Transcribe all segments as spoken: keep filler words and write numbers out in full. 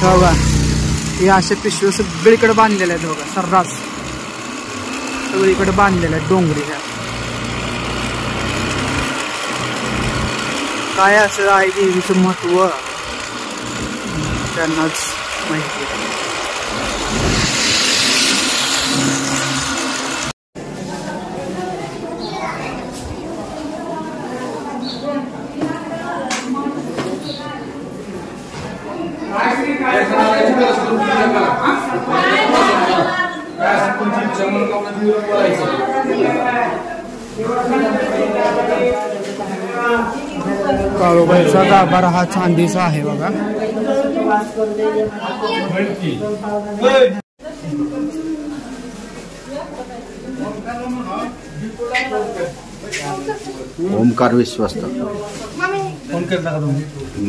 बघा हे असे पिशवे सगळीकडे बांधलेले आहेत बघा, सर्रास सगळीकडे बांधलेले आहेत डोंगरीच्या. काय असं आहे देवीचं महत्व त्यांनाच माहिती. काळूबाईचा गाभारा हा चांदीचा आहे बघा. ओमकार विश्वस्त. फोन करता का तुम्ही?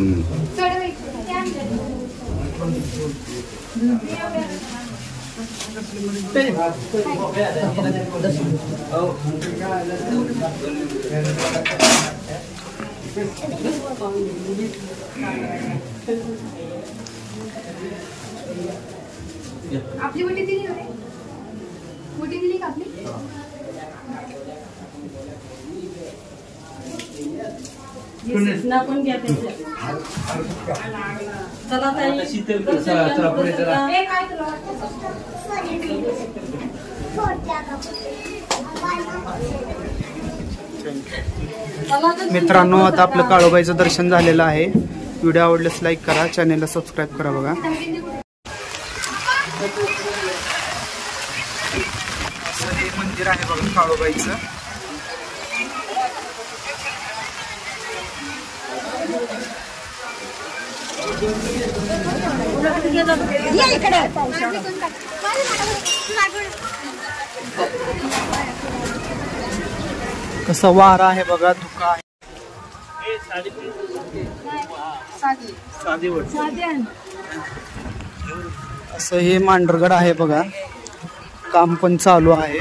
आपली मोठी दिली ना, मोठी दिली का आपली? ना पण घ्या त्याच्या. चला ताई शीतल चला चला पुढे चला. ए काय तुला मित्रांनो, आता आपलं काळूबाईचं दर्शन झालेलं आहे. व्हिडिओ आवडल्यास लाईक करा, चॅनेलला सबस्क्राईब करा बघा. असं हे मंदिर आहे बघा काळूबाईचं. कसं वारा आहे बघा, धुका आहे. असं हे मांढरगड आहे बघा, काम पण चालू आहे.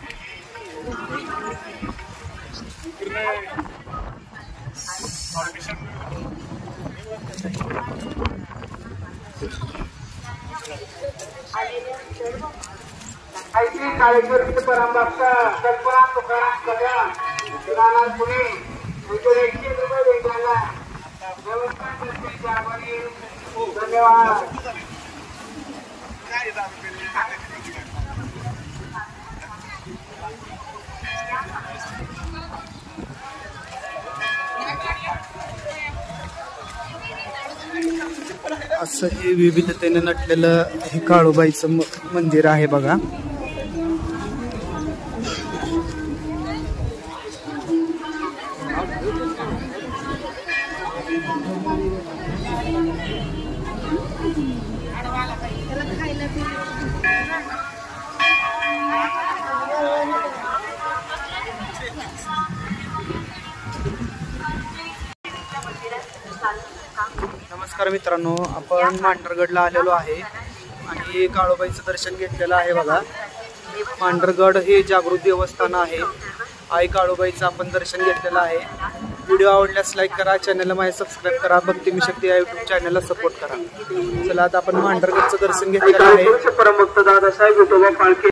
ऐसी काळेश्वरी परमभक्त कल्पना तुकाराम कल्याण नाना पुणे मुझे एकशे रुपये देताना व्यवस्था करते आभारी. धन्यवाद. असं हे विविधतेने नटलेलं हे काळूबाईचं मंदिर आहे बघा. नमस्कार मित्रांनो, आपण मांढरगडला आलेलो आहे आणि काळूबाईचं दर्शन घेतलेलं आहे बघा. मांढरगड हे जागृत देवस्थान आहे. आई काळूबाईचं आपण दर्शन घेतलेलं आहे. व्हिडिओ आवडल्यास लाईक करा, चॅनलला माझ्या सबस्क्राईब करा, भक्ती मी शक्ती या युट्यूब चॅनलला सपोर्ट करा. चला आता आपण मांढरगडचं दर्शन घेतलेलं आहे.